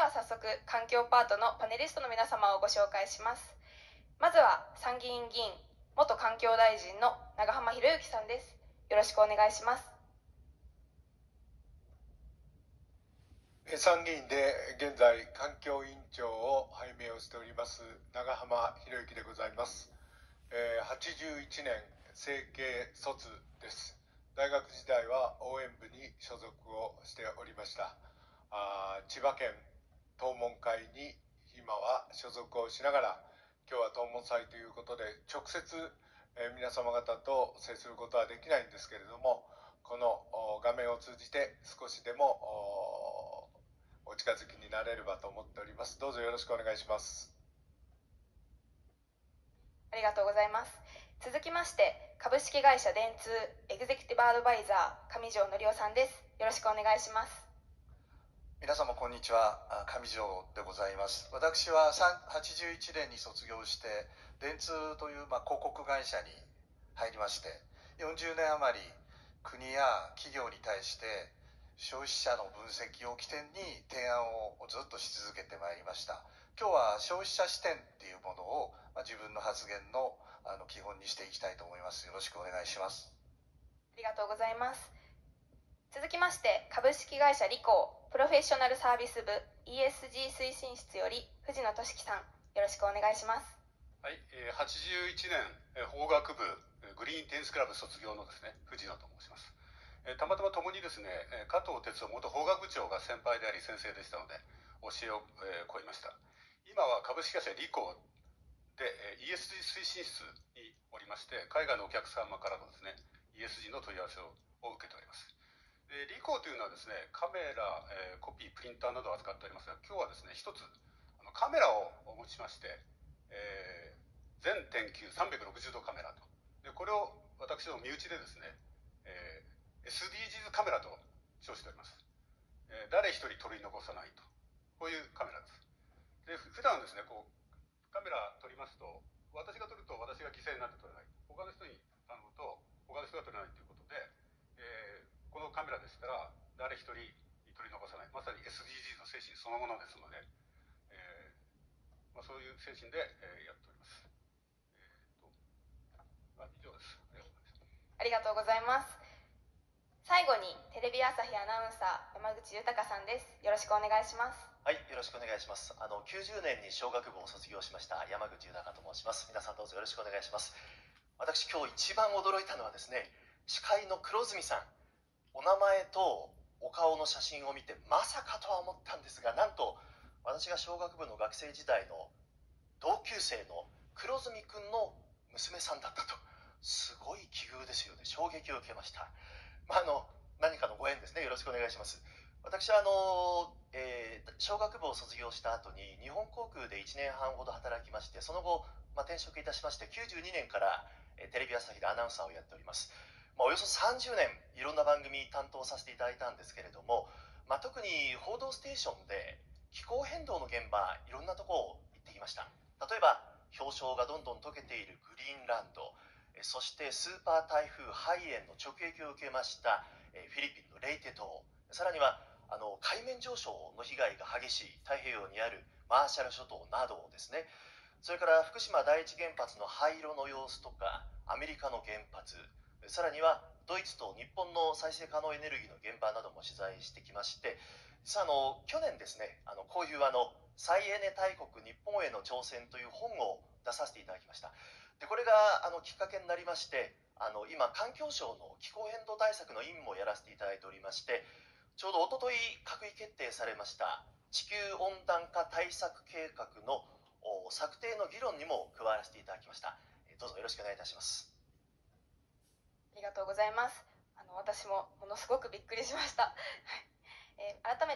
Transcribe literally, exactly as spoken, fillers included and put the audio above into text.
は早速環境パートのパネリストの皆様をご紹介します。まずは参議院議員元環境大臣の長浜博之さんです。よろしくお願いします。 参議院で現在環境委員長を拝命をしております長浜博之でございます。はちじゅういちねん成形卒です。大学時代は応援部に所属をしておりました。あ千葉県東門会に今は所属をしながら、今日は東門祭ということで直接、えー、皆様方と接することはできないんですけれども、この画面を通じて少しでもお近づきになれればと思っております。どうぞよろしくお願いします。 ありがとうございます。続きまして株式会社電通エグゼクティブアドバイザー上条則夫さんです。よろしくお願いします。 皆様こんにちは、上条でございます。私ははちじゅういちねんに卒業して電通という、まあ、広告会社に入りまして、よんじゅうねん余り国や企業に対して消費者の分析を起点に提案をずっとし続けてまいりました。今日は消費者視点っていうものを、まあ、自分の発言のあの基本にしていきたいと思います。よろしくお願いします。 ありがとうございます。続きまして株式会社リコープロフェッショナルサービス部 イーエスジー 推進室より藤野俊樹さん、よろしくお願いします。 はい、はちじゅういちねん法学部グリーンテニスクラブ卒業のですね藤野と申します。たまたま共にですね加藤哲夫元法学部長が先輩であり先生でしたので教えを請いました。今は株式会社リコーで イーエスジー 推進室におりまして、海外のお客様からのですね イーエスジー の問い合わせを受けております。でリコーというのはですねカメラ、えー、コピープリンターなどを扱っておりますが、今日はですね一つあのカメラをお持ちしまして、えー、全天球さんびゃくろくじゅうどカメラと、でこれを私の身内でですね、えー、エスディージーズ カメラと称しております。えー、誰一人取り残さないと、こういうカメラです。で普段ですねこうカメラ撮りますと、私が撮ると私が犠牲になって撮れない、他の人に頼むと他の人が撮れないということで、えーこのカメラでしたら誰一人取り残さない、まさに エスディージーズ の精神そのものですので、えーまあ、そういう精神で、えー、やっております。えー、とあ以上です。 ありがとうございます。最後にテレビ朝日アナウンサー山口豊さんです。よろしくお願いします。 はい、よろしくお願いします。あのきゅうじゅうねんに小学部を卒業しました山口豊と申します。皆さんどうぞよろしくお願いします。私今日一番驚いたのはですね、司会の黒住さん、お名前とお顔の写真を見てまさかとは思ったんですが、なんと私が小学部の学生時代の同級生の黒住くんの娘さんだったと。すごい奇遇ですよね。衝撃を受けました。まあ、あの何かのご縁ですね。よろしくお願いします。私はあの、えー、小学部を卒業した後に日本航空でいちねんはんほど働きまして、その後、まあ、転職いたしましてきゅうじゅうにねんから、えー、テレビ朝日でアナウンサーをやっております。まあ、およそさんじゅうねんいろんな番組担当させていただいたんですけれども、まあ、特に「報道ステーション」で気候変動の現場いろんなとこ行ってきました。例えば氷床がどんどん溶けているグリーンランド、そしてスーパー台風ハイエンの直撃を受けましたフィリピンのレイテ島、さらにはあの海面上昇の被害が激しい太平洋にあるマーシャル諸島などですね、それから福島第一原発の廃炉の様子とかアメリカの原発、さらにはドイツと日本の再生可能エネルギーの現場なども取材してきまして、実はあの去年ですね、あのこういうあの再エネ大国日本への挑戦という本を出させていただきました。でこれがあのきっかけになりまして、あの今環境省の気候変動対策の委員もやらせていただいておりまして、ちょうど一昨日閣議決定されました地球温暖化対策計画の策定の議論にも加わらせていただきました。どうぞよろしくお願いいたします。 ありがとうございます。あの私もものすごくびっくりしました。はい、えー、改めて